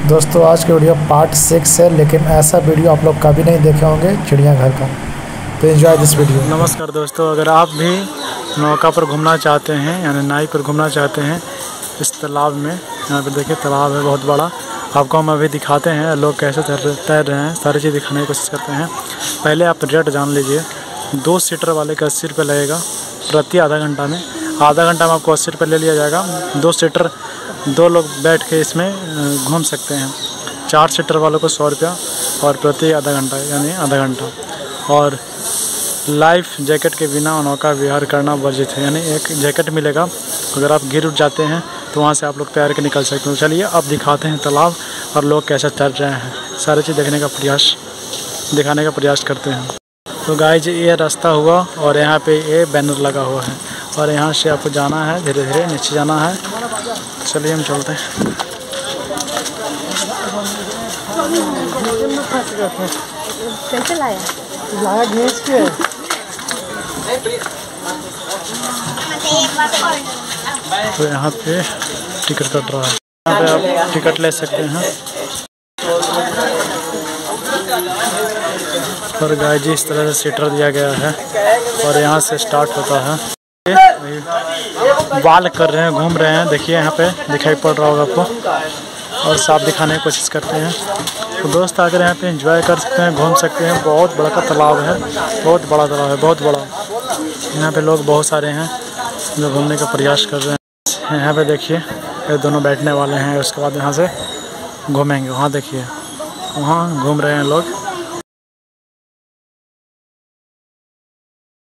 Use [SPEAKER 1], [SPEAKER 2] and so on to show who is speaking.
[SPEAKER 1] दोस्तों आज की वीडियो पार्ट 6 है, लेकिन ऐसा वीडियो आप लोग कभी नहीं देखे होंगे चिड़ियाघर का। तो एंजॉय दिस वीडियो। नमस्कार दोस्तों, अगर आप भी नौका पर घूमना चाहते हैं यानी नाव पर घूमना चाहते हैं इस तालाब में, यहाँ पर देखिए तालाब है बहुत बड़ा। आपको हम अभी दिखाते हैं लोग कैसे तैर रहे हैं, सारी चीज़ दिखाने की कोशिश करते हैं। पहले आप रेट जान लीजिए। 2 सीटर वाले का 80 रुपये लगेगा प्रति आधा घंटा में। आधा घंटा में आपको 80 रुपये ले लिया जाएगा। 2 सीटर 2 लोग बैठ के इसमें घूम सकते हैं। 4 सीटर वालों को 100 रुपया और प्रति आधा घंटा यानी आधा घंटा। और लाइफ जैकेट के बिना नौका विहार करना वर्जित है, यानी एक जैकेट मिलेगा। अगर आप गिर उठ जाते हैं तो वहाँ से आप लोग तैर के निकल सकते हैं। चलिए अब दिखाते हैं तालाब और लोग कैसे तैर रहे हैं, सारी चीज़ दिखाने का प्रयास करते हैं। तो गाइस ये रास्ता हुआ और यहाँ पे ये बैनर लगा हुआ है और यहाँ से आपको जाना है, धीरे धीरे नीचे जाना है। चलिए हम चलते हैं।
[SPEAKER 2] कैसे लाया
[SPEAKER 1] घींच के। तो यहाँ पे टिकट कट रहा है, यहाँ पे आप टिकट ले सकते हैं। और गाइस जी इस तरह से सीटर दिया गया है और यहाँ से स्टार्ट होता है। बाल कर रहे हैं, घूम रहे हैं, देखिए यहाँ पे दिखाई पड़ रहा होगा आपको। और साफ दिखाने की कोशिश करते हैं। तो दोस्त आकर यहाँ पे एंजॉय कर सकते हैं, घूम सकते हैं। बहुत बड़ा का तालाब है, बहुत बड़ा तालाब है, बहुत बड़ा। यहाँ पे लोग बहुत सारे हैं जो घूमने का प्रयास कर रहे हैं। यहाँ पे देखिए ये दोनों बैठने वाले हैं, उसके बाद यहाँ से घूमेंगे। वहाँ देखिए वहाँ घूम रहे हैं लोग।